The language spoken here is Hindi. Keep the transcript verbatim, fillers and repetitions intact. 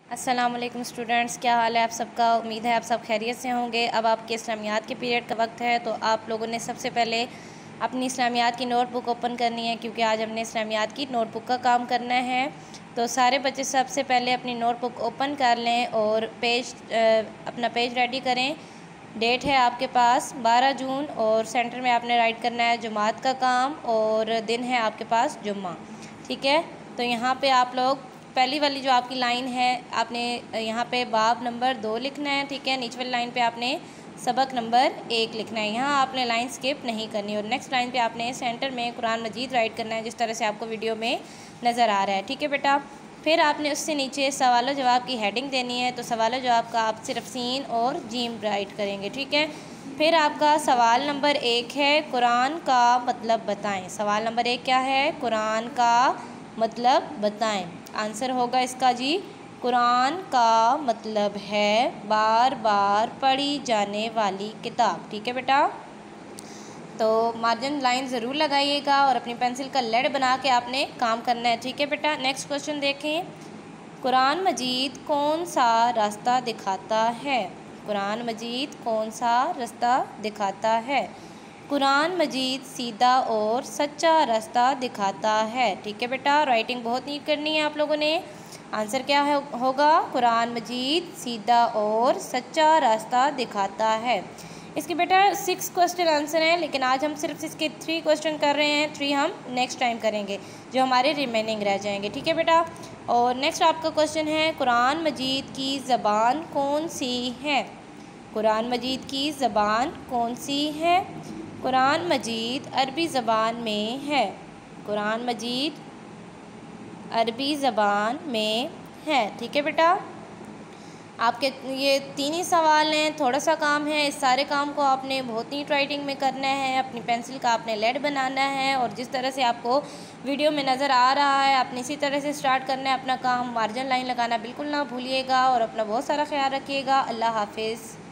अस्सलाम वालेकुम स्टूडेंट्स, क्या हाल है आप सबका। उम्मीद है आप सब खैरियत से होंगे। अब आपके इस्लामियात के पीरियड का वक्त है, तो आप लोगों ने सबसे पहले अपनी इस्लामियात की नोटबुक ओपन करनी है, क्योंकि आज हमने इस्लामियात की नोटबुक का काम करना है। तो सारे बच्चे सबसे पहले अपनी नोटबुक ओपन कर लें और पेज अपना पेज रेडी करें। डेट है आपके पास बारह जून और सेंटर में आपने राइट करना है जुमात का काम, और दिन है आपके पास जुम्मा। ठीक है, तो यहाँ पे आप लोग पहली वाली जो आपकी लाइन है, आपने यहाँ पे बाब नंबर दो लिखना है। ठीक है, नीचे वाली लाइन पे आपने सबक नंबर एक लिखना है। यहाँ आपने लाइन स्किप नहीं करनी, और नेक्स्ट लाइन पे आपने सेंटर में कुरान मजीद राइट करना है, जिस तरह से आपको वीडियो में नज़र आ रहा है। ठीक है बेटा, फिर आपने उससे नीचे सवाल जवाब की हेडिंग देनी है। तो सवाल जवाब का आप सिर्फ सीन और जीम राइट करेंगे। ठीक है, फिर आपका सवाल नंबर एक है कुरान का मतलब बताएं। सवाल नंबर एक क्या है? कुरान का मतलब बताएं। आंसर होगा इसका जी, कुरान का मतलब है बार बार पढ़ी जाने वाली किताब। ठीक है बेटा, तो मार्जिन लाइन ज़रूर लगाइएगा और अपनी पेंसिल का लेड बना के आपने काम करना है। ठीक है बेटा, नेक्स्ट क्वेश्चन देखें। कुरान मजीद कौन सा रास्ता दिखाता है? कुरान मजीद कौन सा रास्ता दिखाता है? कुरान मजीद सीधा और सच्चा रास्ता दिखाता है। ठीक है बेटा, राइटिंग बहुत नीट करनी है आप लोगों ने। आंसर क्या है होगा? कुरान मजीद सीधा और सच्चा रास्ता दिखाता है। इसके बेटा सिक्स क्वेश्चन आंसर हैं, लेकिन आज हम सिर्फ इसके थ्री क्वेश्चन कर रहे हैं। थ्री हम नेक्स्ट टाइम करेंगे, जो हमारे रिमेनिंग रह जाएंगे। ठीक है बेटा, और नेक्स्ट आपका क्वेश्चन है कुरान मजीद की ज़बान कौन सी है? कुरान मजीद की ज़बान कौन सी है? कुरान मजीद अरबी ज़बान में है। कुरान मजीद अरबी ज़बान में है। ठीक है बेटा, आपके ये तीन ही सवाल हैं, थोड़ा सा काम है। इस सारे काम को आपने बहुत नीट राइटिंग में करना है। अपनी पेंसिल का आपने लेड बनाना है, और जिस तरह से आपको वीडियो में नज़र आ रहा है आपने इसी तरह से स्टार्ट करना है अपना काम। मार्जिन लाइन लगाना बिल्कुल ना भूलिएगा, और अपना बहुत सारा ख्याल रखिएगा। अल्लाह हाफिज़।